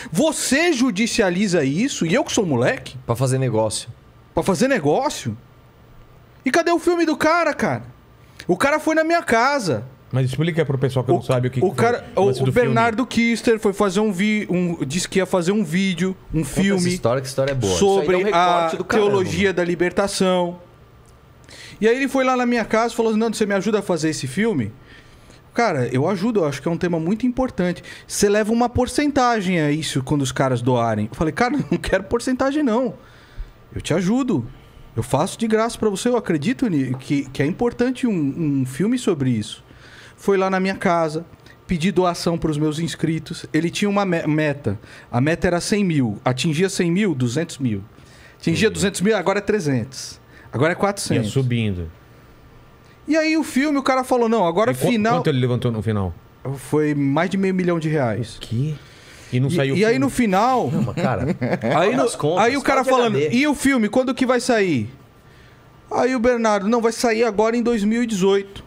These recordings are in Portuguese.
Você judicializa isso, e eu que sou moleque? Pra fazer negócio. Pra fazer negócio? E cadê o filme do cara, cara? O cara foi na minha casa. Mas explica pro pessoal que não sabe o que o Bernardo Kister foi fazer disse que ia fazer um vídeo, um filme. Essa história, que história é boa. Sobre a teologia da libertação. E aí ele foi lá na minha casa e falou: Nando, você me ajuda a fazer esse filme? Cara, eu ajudo, eu acho que é um tema muito importante. Você leva uma porcentagem a isso quando os caras doarem. Eu falei: cara, não quero porcentagem não. Eu te ajudo. Eu faço de graça pra você. Eu acredito que é importante um filme sobre isso. Foi lá na minha casa, pedi doação para os meus inscritos. Ele tinha uma meta. A meta era 100 mil. Atingia 100 mil, 200 mil. Atingia 200 mil, agora é 300. Agora é 400. Ia subindo. E aí o filme, o cara falou: não, agora final... Quanto ele levantou no final? Foi mais de R$500 mil. O quê? E não saiu o filme. E aí no final... Não, mas cara... aí o cara falando: e o filme, quando que vai sair? Aí o Bernardo: não, vai sair agora em 2018.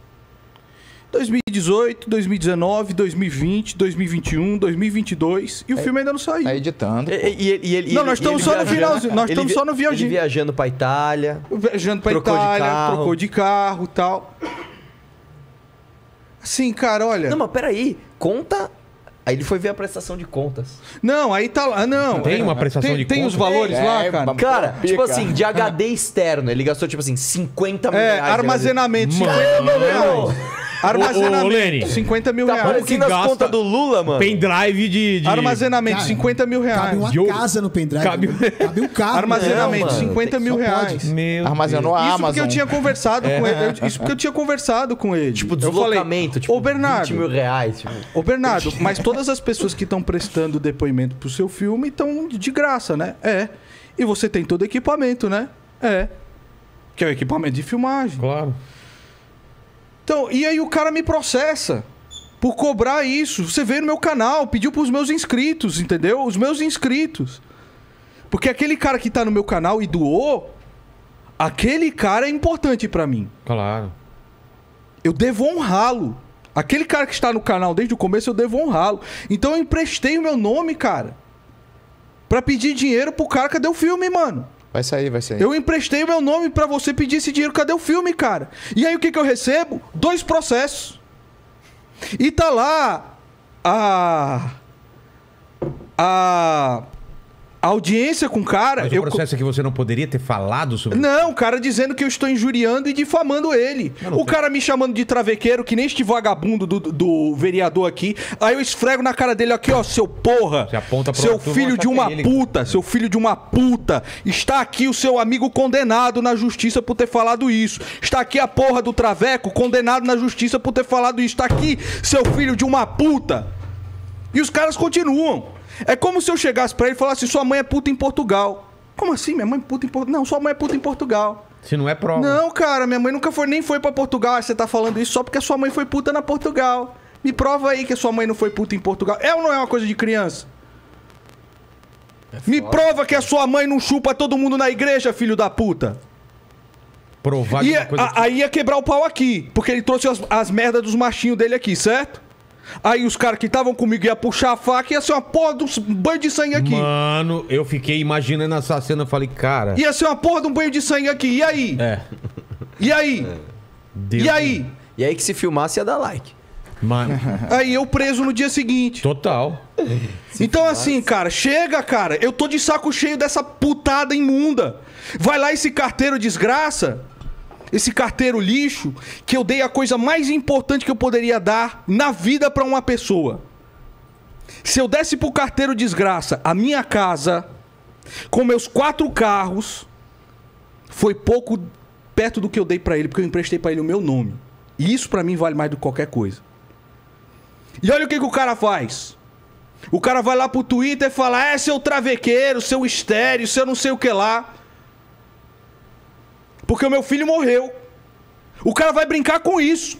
2018, 2019, 2020, 2021, 2022 e o filme ainda não saiu. Tá editando. Não, nós estamos só no finalzinho. Nós estamos só no viajinho. Ele viajando pra Itália. Viajando pra Itália, trocou de carro e tal. Assim, cara, olha... Não, mas peraí. Conta... Aí ele foi ver a prestação de contas. Não, aí tá lá. Não. Tem uma prestação de contas? Tem os valores lá, cara? Cara, tipo assim, de HD externo, ele gastou, tipo assim, 50 mil reais. Armazenamento, 50 mil reais. Armazenamento, 50 mil reais. Tá parecendo as contas do Lula, mano. Pendrive de... Armazenamento, 50 mil reais. Cabe uma casa no pendrive. Cabe um carro. Armazenamento, 50 mil reais. Armazenou a Amazon. Isso porque eu tinha conversado com ele. Isso porque eu tinha conversado com ele. Tipo, deslocamento, tipo, ô, Bernardo, 20 mil reais. Tipo... Ô, Bernardo, mas todas as pessoas que estão prestando depoimento pro seu filme estão de graça, né? É. E você tem todo o equipamento, né? É. Que é o equipamento de filmagem. Claro. Então, e aí o cara me processa por cobrar isso. Você veio no meu canal, pediu pros meus inscritos, entendeu? Os meus inscritos. Porque aquele cara que tá no meu canal e doou, aquele cara é importante pra mim. Claro. Eu devo honrá-lo. Aquele cara que está no canal desde o começo, eu devo honrá-lo. Então eu emprestei o meu nome, cara, pra pedir dinheiro pro cara. Cadê o filme, mano? Vai sair. Eu emprestei o meu nome pra você pedir esse dinheiro. Cadê o filme, cara? E aí o que eu recebo? 2 processos. E tá lá a audiência com o cara... Mas o processo é que você não poderia ter falado sobre... Não, o cara dizendo que eu estou injuriando e difamando ele. O cara me chamando de travequeiro, que nem este vagabundo do vereador aqui. Aí eu esfrego na cara dele aqui, ó, seu porra. Você aponta pro seu filho de uma puta, seu filho de uma puta. Está aqui o seu amigo condenado na justiça por ter falado isso. Está aqui a porra do traveco condenado na justiça por ter falado isso. Está aqui, seu filho de uma puta. E os caras continuam. É como se eu chegasse pra ele e falasse: sua mãe é puta em Portugal. Como assim? Minha mãe é puta em Portugal? Não, sua mãe é puta em Portugal. Se não é prova. Não, cara, minha mãe nunca nem foi pra Portugal. Você tá falando isso só porque a sua mãe foi puta na Portugal. Me prova aí que a sua mãe não foi puta em Portugal. É ou não é uma coisa de criança? Me prova que a sua mãe não chupa todo mundo na igreja, filho da puta. Provar que aí ia quebrar o pau aqui, porque ele trouxe as merdas dos machinhos dele aqui, certo? Aí os caras que estavam comigo iam puxar a faca e ia ser uma porra de um banho de sangue aqui. Mano, eu fiquei imaginando essa cena, eu falei, cara... Ia ser uma porra de um banho de sangue aqui, e aí? E aí? Deus e aí? E aí que se filmasse ia dar like. Mano. Aí eu preso no dia seguinte. Total. Então assim, cara, chega, cara. Eu tô de saco cheio dessa putada imunda. Vai lá esse carteiro desgraça... Esse carteiro lixo, que eu dei a coisa mais importante que eu poderia dar na vida pra uma pessoa. Se eu desse pro carteiro desgraça a minha casa, com meus 4 carros, foi pouco perto do que eu dei pra ele, porque eu emprestei pra ele o meu nome. E isso pra mim vale mais do que qualquer coisa. E olha o que o cara faz. O cara vai lá pro Twitter e fala: seu travequeiro, seu estéreo, seu não sei o que lá. Porque o meu filho morreu. O cara vai brincar com isso.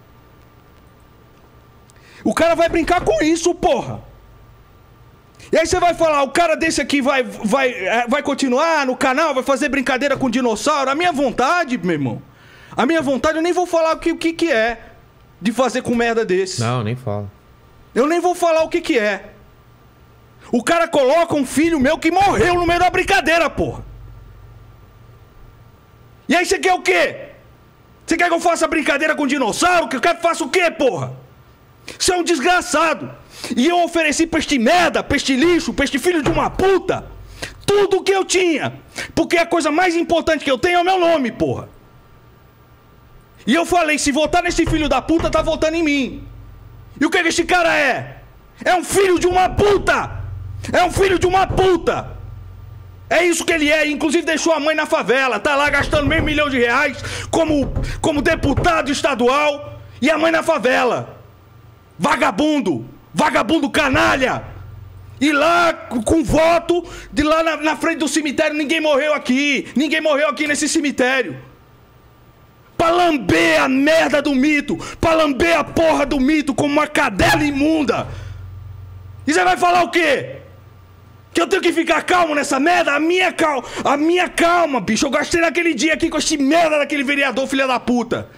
O cara vai brincar com isso, porra. E aí você vai falar: o cara desse aqui vai continuar no canal, vai fazer brincadeira com dinossauro? A minha vontade, meu irmão. A minha vontade, eu nem vou falar o que é de fazer com merda desse. Não, nem fala. Eu nem vou falar o que é. O cara coloca um filho meu que morreu no meio da brincadeira, porra. E aí você quer o quê? Você quer que eu faça brincadeira com dinossauro? Que eu quero que faça o quê, porra? Você é um desgraçado. E eu ofereci pra este merda, pra este lixo, pra este filho de uma puta, tudo o que eu tinha. Porque a coisa mais importante que eu tenho é o meu nome, porra. E eu falei, se votar nesse filho da puta, tá votando em mim. E o que esse cara é? É um filho de uma puta! É um filho de uma puta! É isso que ele é, inclusive deixou a mãe na favela, tá lá gastando R$500 mil como deputado estadual e a mãe na favela. Vagabundo! Vagabundo canalha! E lá, com voto, de lá na frente do cemitério, ninguém morreu aqui nesse cemitério. Pra lamber a merda do mito, pra lamber a porra do mito como uma cadela imunda. E você vai falar o quê? Que eu tenho que ficar calmo nessa merda? A minha calma, bicho. Eu gastei naquele dia aqui com esse merda daquele vereador, filha da puta.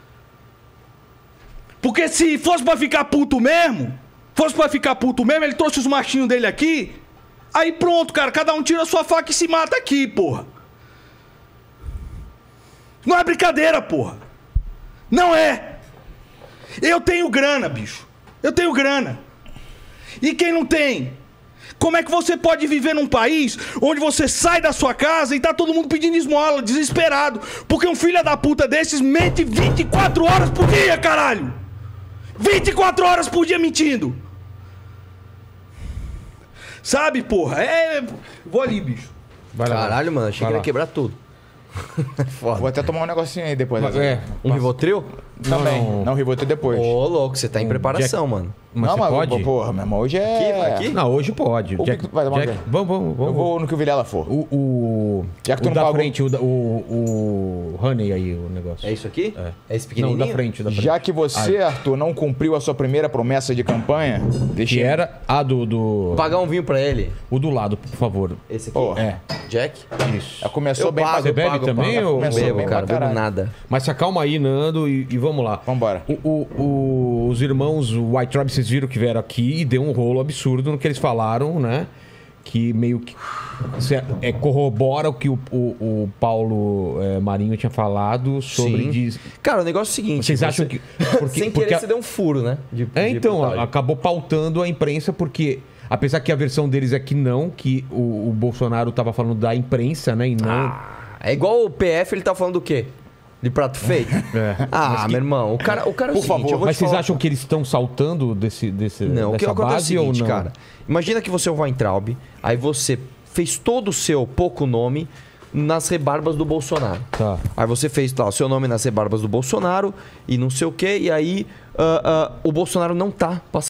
Porque se fosse pra ficar puto mesmo, ele trouxe os machinhos dele aqui. Aí pronto, cara, cada um tira a sua faca e se mata aqui, porra. Não é brincadeira, porra. Não é. Eu tenho grana, bicho. Eu tenho grana. E quem não tem? Como é que você pode viver num país onde você sai da sua casa e tá todo mundo pedindo esmola, desesperado? Porque um filho da puta desses mente 24 horas por dia, caralho! 24 horas por dia mentindo! Sabe, porra? Vou ali, bicho. Vai lá. Caralho, mano, achei que ia quebrar tudo. Foda. Vou até tomar um negocinho aí depois. Um Rivotril? Também. Não, Rivotril depois. Ô, louco, você tá em preparação, mano. Mas você pode? Porra, meu irmão, hoje é... Aqui? Não, hoje pode. Vai tomar Vamos. Eu vou no que o Vilela for. Já que tu não da pagou... frente, o Honey aí, o negócio. É isso aqui? É esse pequenininho? Não, da frente. Já que você, Arthur, não cumpriu a sua primeira promessa de campanha... Que era a do... Pagar um vinho pra ele. O do lado, por favor. Esse aqui? Jack? Isso. Já começou bem... Você bebe também? Ou... Bebo, cara, bebo nada. Mas se acalma aí, Nando, e vamos lá. Vambora. Os irmãos White Tribe, vocês viram que vieram aqui e deu um rolo absurdo no que eles falaram, né? Que meio que corrobora o que o Paulo Marinho tinha falado sobre... Cara, o negócio é o seguinte... Vocês acham que... Sem querer você deu um furo, né? Então, acabou pautando a imprensa porque... Apesar que a versão deles é que não, que o Bolsonaro tava falando da imprensa, né? E não... É igual o PF, ele tá falando do quê? De prato feito? Meu irmão, o cara é o seguinte, favor, mas vocês acham que eles estão saltando dessa base ou não? Cara, imagina que você é o Weintraub, aí você fez todo o seu pouco nome nas rebarbas do Bolsonaro. Tá. Aí você fez lá o seu nome nas rebarbas do Bolsonaro e não sei o quê, e aí o Bolsonaro não tá